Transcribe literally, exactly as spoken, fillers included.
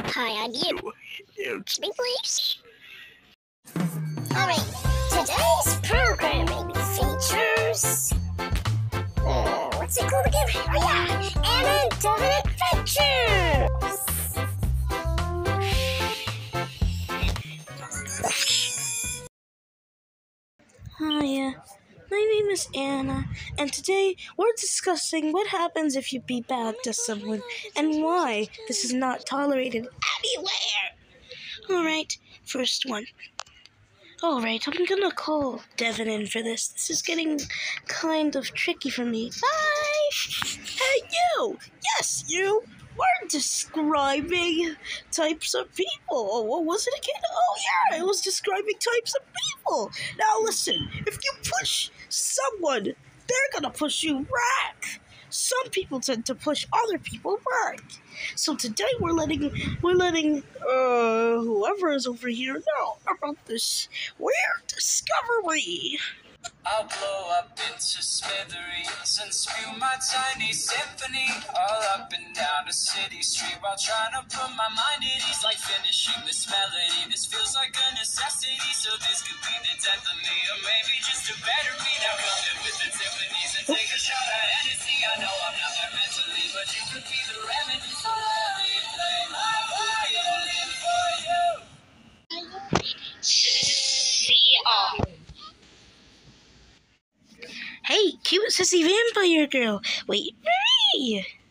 Hi, I'm you. Speak, please. Alright, today's programming features... Uh, what's it called again? Oh yeah, Anna and Devin Adventures! Hiya, my name is Anna, and today we're discussing what happens if you be bad to someone and why this is not tolerated anywhere. Alright, first one. Alright, I'm gonna call Devin in for this. This is getting kind of tricky for me. Bye! Hey, you! Yes, you! We're describing types of people. What was it again? Oh, yeah, it was describing types of people. Now, listen, if you push someone, they're gonna push you back. Some people tend to push other people back. So today we're letting we're letting uh whoever is over here know about this weird discovery. I'll blow up into smithereens and spew my tiny symphony all up and down a city street while trying to put my mind at ease, like finishing this melody. This feels like a necessity, so this could be the death of me, or maybe just a better me. Now coming with the timpanis and take a shot at Hennessy. I know I'm not there mentally, but you could be the remedy. So let me play my violin for you. See all. Hey, cute sissy vampire girl. Wait, me.